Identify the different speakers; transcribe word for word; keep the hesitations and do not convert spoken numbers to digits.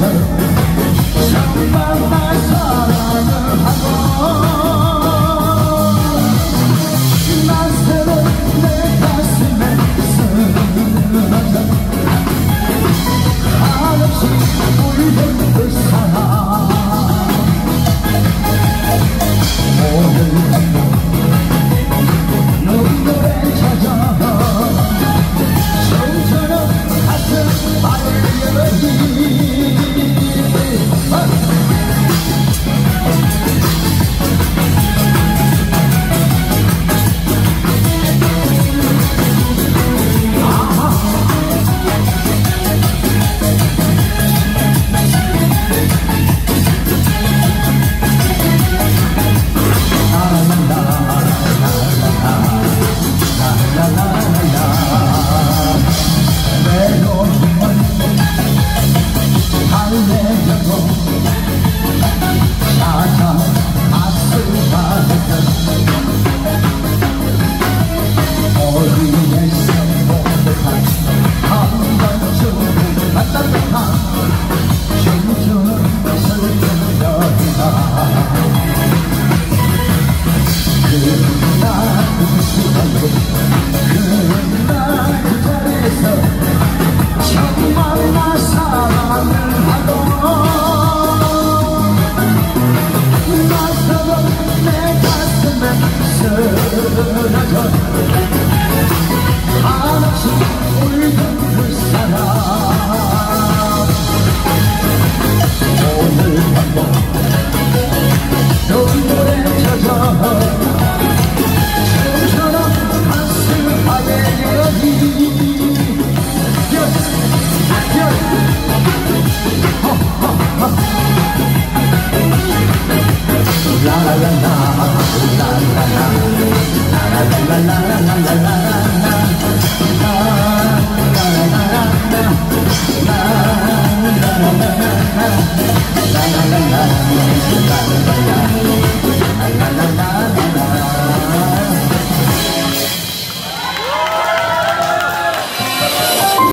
Speaker 1: 정말 날 사랑을 하고 낯설은 내 가슴에 쓰러져 한없이 울던 그 사람 오늘 밤도 너의 노래 찾아 처음처럼 가슴 빨려니 한없이 울던 그 사람 오늘 밤도 너의 노래 찾아 처음처럼 가슴 파괴되니 라라라라